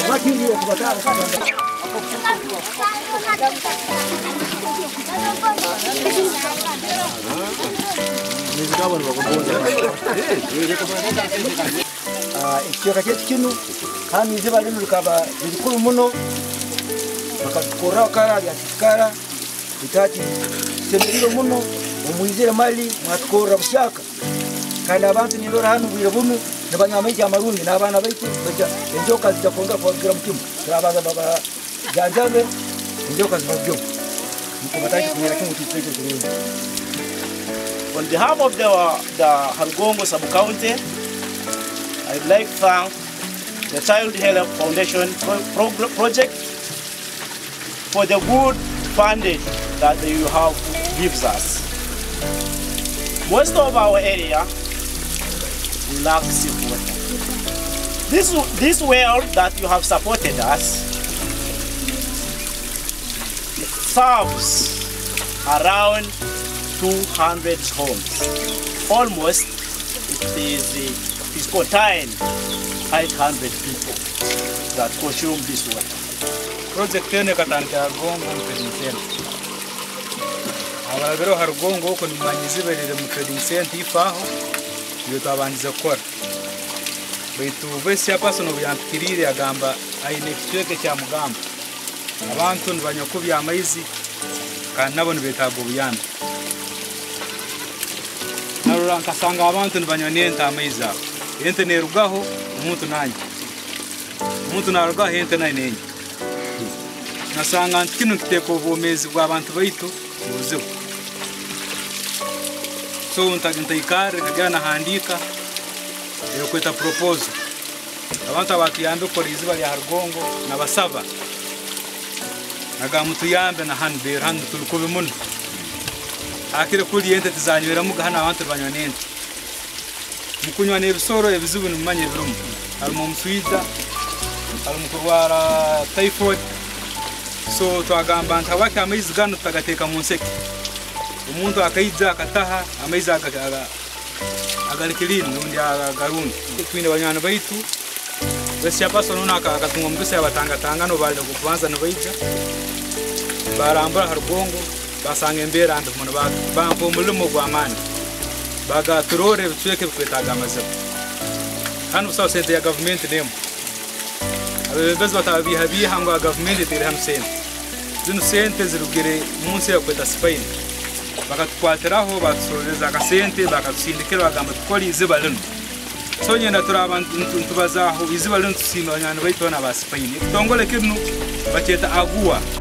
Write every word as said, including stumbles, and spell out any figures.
Ikiwa kinu hani ziba linu kaba zikuru muno bakakora kara ya kikara bitati semiro muno umwizire mali mwakora bushaka kandi abantu nirora hano bwira bunu nabanyamaje amarundi nabana baitu baja enjoka zitakonga kwa gira mtimu abaza baba janjabe enjoka zibabyo mukubataje kunyera kintu kitweke kirungi. On behalf of the, the Harugongo sub-county, I'd like to thank the Child Help Foundation pro pro project for the good funding that you have gives us. Most of our area lack safe water. This, this well that you have supported us serves around two hundred homes. Almost it is, it is contained five hundred people that consume this water. Project ene katante Harugongo trading center. Abagero Harugongo ko nimanyizibe rire mu trading center ifaho iyo tabangiza gukora. Baitu bese yapaso no byampirire agamba aine kitweke cya mugamba. Abantu nibanyakubya amayizi kandi nabo nibetabo buyanda. Narura nkasanga abantu nibanyonenta amayizi aho. Ente nerugaho umuntu nanjye. Umuntu narugaho ente nanjye. Nasanga kino kiteko ubumezi bw'abantu baitu buzeho. So ntagintaikare kagana handika yo kweta proposal. Abantu abakiyambe ko riziba ya Harugongo nabasaba. Naga mutu yambe na hande hande tulikubi muno. Akire kuli ente tizanywera muga hana abantu banyonente. Mukunywa nebisoro ebizibu numanye birumu. Harimo mswida, harimo kurwara typhoid. So twagamba ntabaka amayizi gano tagateka mu nseke. Umuntu akayiza akataha amayizi agaga agalikirino nundi agarundi. Twine banyana baitu bese yapaso nona akatunga mugese abatanga tanga no balde kubanza no bayija. Barambara Harugongo basanga embera andi muno bampo mulimo gwamani. Baga turore bitweke kwetaga amaze. Hano saw sente ya government nemo. Abebezi batabiha biha ngo government tere hano sente. Zino sente zirugire munsi ya kweta Spain. Bakatwateraho batsoreza akasente bakatsindikira bagamba tukoli iziba lino. So nyenda turabantu ntubazaho iziba lino tusimba nyana bayitona ba Spain. Tongole kinu baketa Agua.